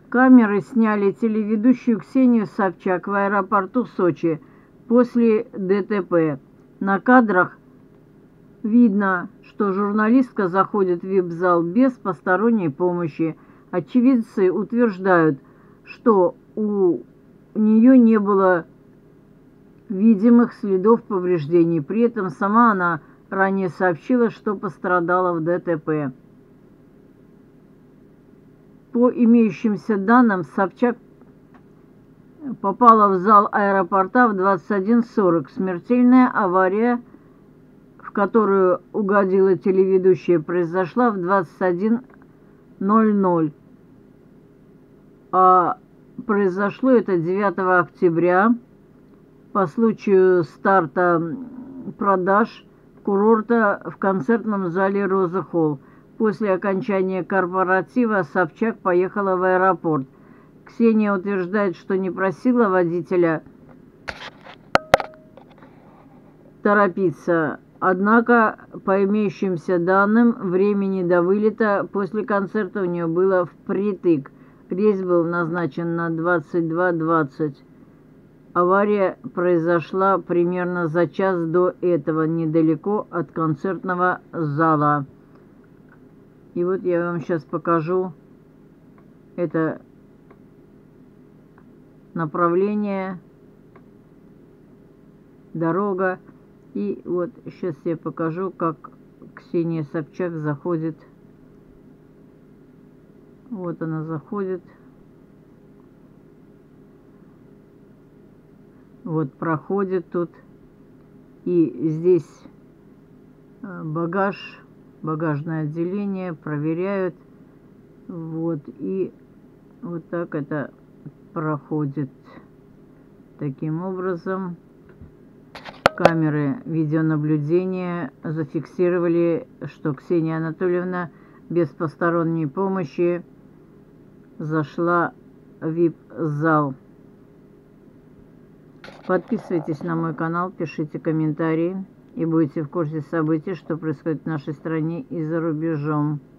Камеры сняли телеведущую Ксению Собчак в аэропорту Сочи после ДТП. На кадрах видно, что журналистка заходит в вип-зал без посторонней помощи. Очевидцы утверждают, что у нее не было видимых следов повреждений. При этом сама она ранее сообщила, что пострадала в ДТП. По имеющимся данным, Собчак попала в зал аэропорта в 21:40. Смертельная авария, в которую угодила телеведущая, произошла в 21:00. А произошло это 9 октября по случаю старта продаж курорта в концертном зале «Роза Холл». После окончания корпоратива Собчак поехала в аэропорт. Ксения утверждает, что не просила водителя торопиться. Однако, по имеющимся данным, времени до вылета после концерта у нее было впритык. Рейс был назначен на 22:20. Авария произошла примерно за час до этого, недалеко от концертного зала. И вот я вам сейчас покажу это направление, дорога. И вот сейчас я покажу, как Ксения Собчак заходит. Вот она заходит. Вот проходит тут. И здесь багаж, багажное отделение, проверяют. Вот, и вот так это проходит. Таким образом, камеры видеонаблюдения зафиксировали, что Ксения Анатольевна без посторонней помощи зашла в вип-зал. Подписывайтесь на мой канал, пишите комментарии и будете в курсе событий, что происходит в нашей стране и за рубежом.